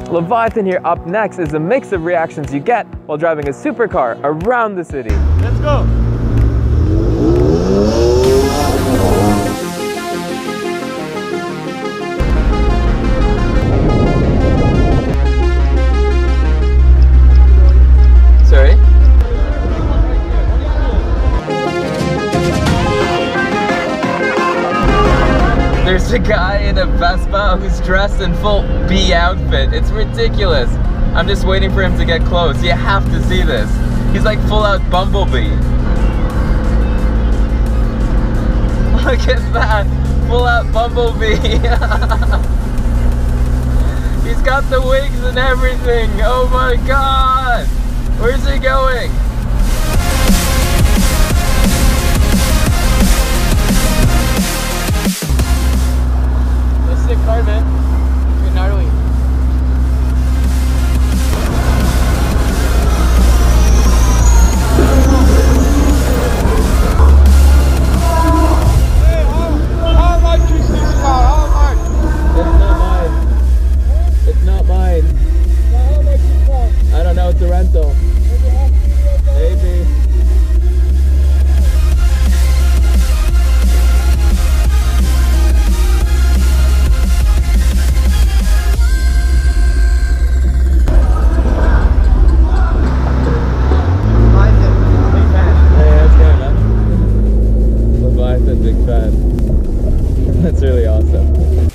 Leviathan here up next is a mix of reactions you get while driving a supercar around the city. Let's go! Sorry? There's a guy in a Vespa who's dressed in full bee outfit. It's ridiculous. I'm just waiting for him to get close. You have to see this. He's like full out Bumblebee. Look at that. Full out Bumblebee. He's got the wings and everything. Oh my god. Where's he going? Sick car, man. Pretty gnarly. Hey, how much is this car? How much? It's not mine. It's not mine. How much is it cost? I don't know, it's a rental. Maybe. Big fan. That's really awesome.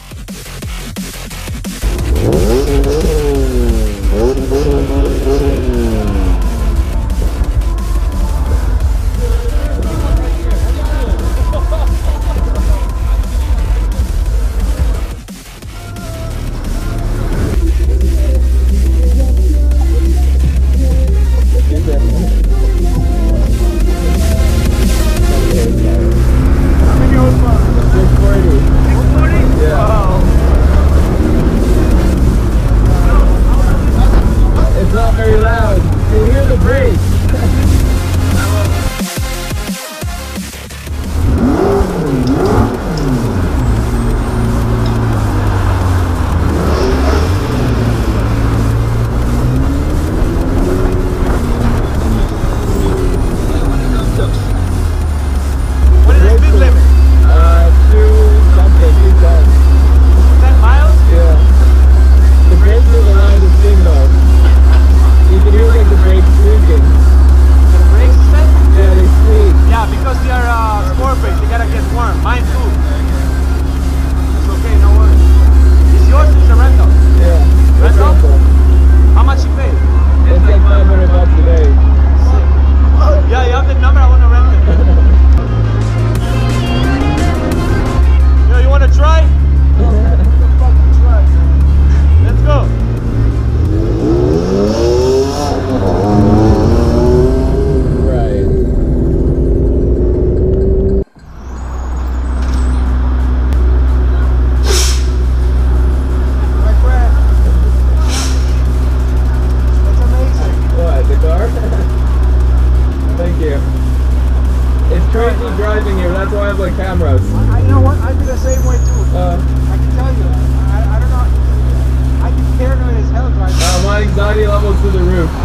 Driving here, that's why I have like cameras. You know what? I'd be the same way too. I can tell you. I don't know. I'd be paranoid as hell driving. My anxiety level's through the roof.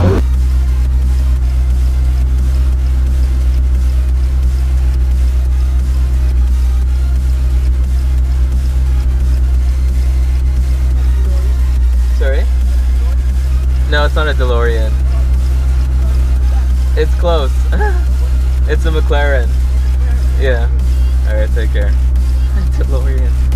Sorry? No, it's not a DeLorean. It's close. It's a McLaren. Yeah. Alright, take care. DeLorean.